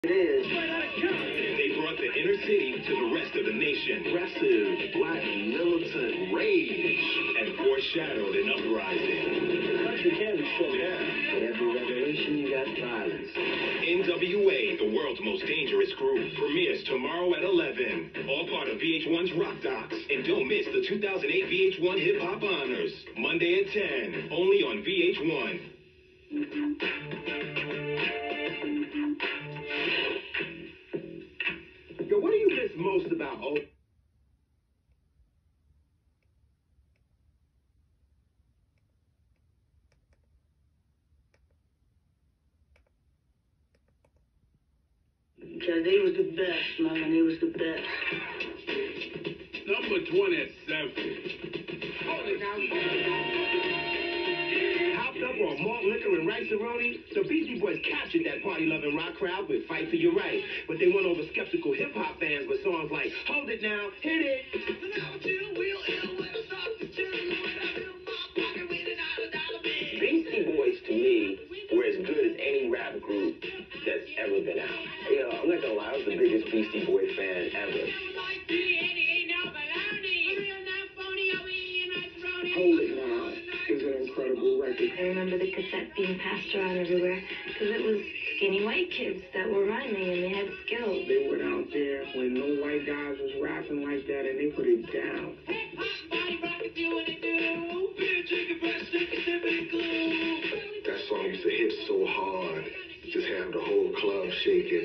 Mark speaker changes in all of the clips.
Speaker 1: It is.
Speaker 2: They brought the inner city to the rest of the nation. Aggressive, black, militant rage, and foreshadowed an uprising.
Speaker 1: The country can be shut down. But every revolution, you got violence.
Speaker 2: NWA, the world's most dangerous group, premieres tomorrow at 11. All part of VH1's Rock Docs. And don't miss the 2008 VH1 Hip Hop Honors. Monday at 10. Only on VH1. Yo, what do you miss most about old?
Speaker 3: They was the best, man. They was the best.
Speaker 2: Number 27. Hopped up on malt liquor and rice-a-roni, the Beastie Boys captured that party-loving rock crowd with Fight for Your Right. But they won over skeptical hip-hop fans with songs like Hold It Now, Hit It. Beastie Boys, to me, were as good as any rap group that's ever been out. Yo, I'm not gonna lie, I was the biggest Beastie Boy fan ever. Hold It Now is an incredible record.
Speaker 4: I remember the cassette being passed around everywhere because it was skinny white kids that were rhyming and they had skills.
Speaker 5: They went out there when no white guys was rapping like that and they put it down.
Speaker 2: That song used to hit so hard, just have the whole club shaking.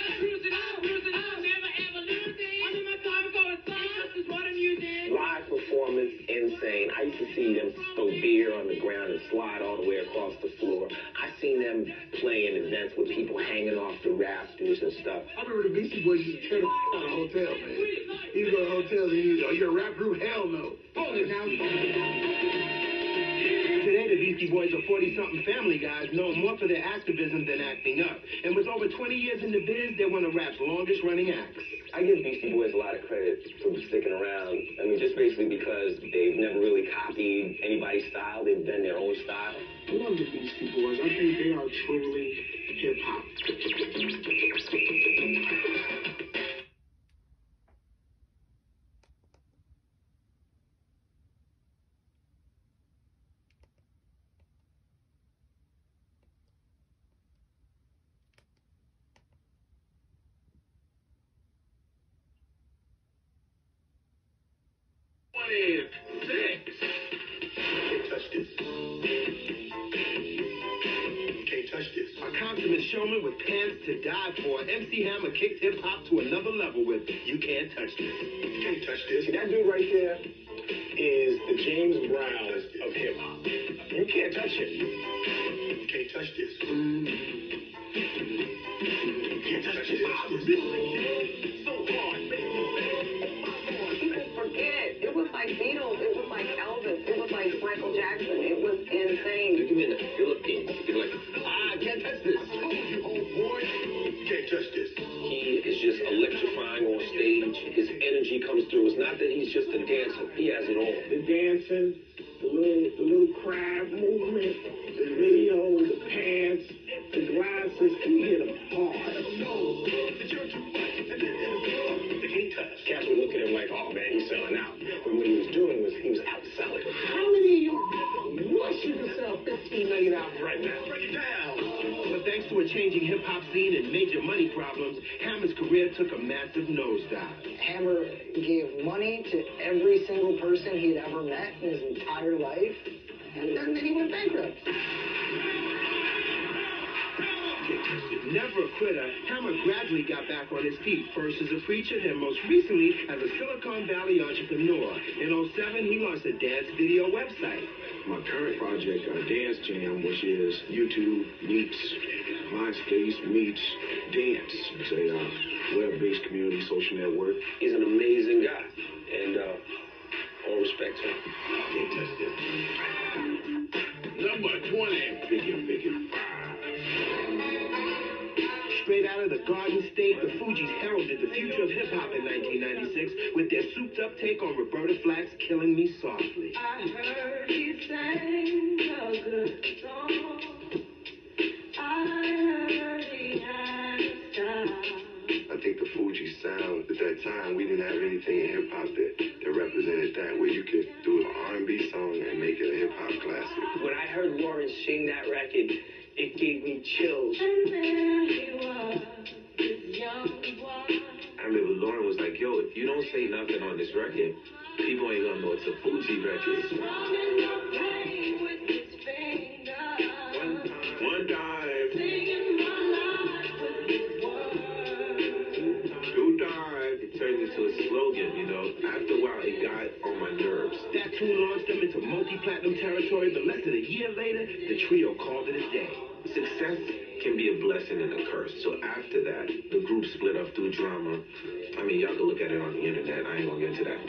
Speaker 2: Live performance, insane. I used to see them throw beer on the ground and slide all the way across the floor. I seen them play in events with people hanging off the rafters and stuff.
Speaker 6: I remember the Beastie Boys used to tear the out of hotels, man. You go to hotels and you're a rap group? Hell no. Hold it now.
Speaker 2: Today, the Beastie Boys are 40-something family guys known more for their activism than acting up. And with over 20 years in the biz, they're one of rap's longest-running acts. I give Beastie Boys a lot of credit for sticking around. I mean, just basically because they've never really copied anybody's style. They've been their own style.
Speaker 5: I love the Beastie Boys. I think they are truly hip-hop.
Speaker 2: A consummate showman with pants to die for, MC Hammer kicked hip-hop to another level with You Can't Touch This. You can't touch this. See, that dude right there is the James Brown of hip-hop. You can't touch it. You can't touch this. You can't touch this. So hard.
Speaker 3: People forget. It was like Beatles. It was like Elvis. It was like Michael Jackson. It was insane.
Speaker 2: Look at me in the Philippines. You're like, I can't touch this. I told you, old boy. You can't touch this. He is just electrifying on stage. His energy comes through. It's not that he's just a dancer. He has it all.
Speaker 5: The dancing, the little crab movement, the video, the pants, the glasses, he hit them hard.
Speaker 2: Cats would look at him like, oh man, he's selling out. But what he was doing was he was outselling.
Speaker 5: How many of you wish you could sell 15 million albums right now?
Speaker 2: Break it down. But thanks to a changing hip-hop scene and major money problems, Hammer's career took a massive nosedive.
Speaker 3: Hammer gave money to every single person he'd ever met in his entire life, and then he went bankrupt.
Speaker 2: Never a quitter, Hammer gradually got back on his feet, first as a preacher, then most recently as a Silicon Valley entrepreneur. In '07, he launched a dance video website.
Speaker 6: My current project, Dance Jam, which is YouTube meets MySpace meets Dance. It's a web-based community social network.
Speaker 2: He's an amazing guy, and all respect to him.
Speaker 6: Number 20. Biggie.
Speaker 2: Straight out of the Garden State, the Fugees heralded the future of hip-hop in 1996 with their souped-up take on Roberta Flack's Killing Me Softly.
Speaker 4: I heard he sang a good song. I heard he had a style.
Speaker 7: sound at that time. We didn't have anything in hip hop that represented that, where you could do an R&B song and make it a hip hop classic.
Speaker 2: When I heard Lauren sing that record, it gave me chills.
Speaker 4: And there he was, this young boy.
Speaker 6: I remember Lauren was like, yo, if you don't say nothing on this record, people ain't gonna know it's a Fuji record.
Speaker 4: Running the rain with his fingers.
Speaker 6: One time,
Speaker 4: Singing my life with his words.
Speaker 6: two times. It turned into a slogan, you know. After a while, it got on my nerves.
Speaker 2: That tune launched them into multi-platinum territory, but less than a year later, the trio called it a day.
Speaker 6: Success can be a blessing and a curse. So after that, the group split up through drama. I mean, y'all can look at it on the internet. I ain't gonna get into that.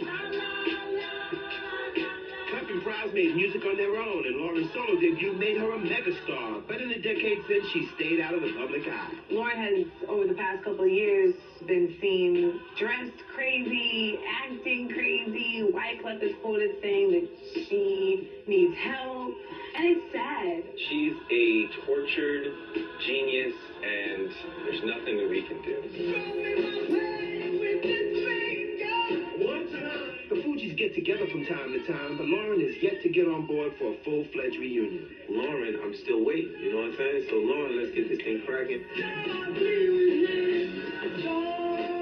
Speaker 2: Clef and Pras made music on their own, and Lauren's solo debut made her a megastar. But in the decade since, she stayed out of the public eye.
Speaker 3: Lauren has, over the past couple of years, been seen dressed crazy, acting crazy. Wyclef is quoted saying that she needs help, and it's sad.
Speaker 8: She's a tortured genius, and there's nothing that we can do.
Speaker 2: The Fugees get together from time to time, but Lauren is yet to get on board for a full-fledged reunion.
Speaker 6: Lauren, I'm still waiting. You know what I'm saying? So Lauren, let's get this thing cracking.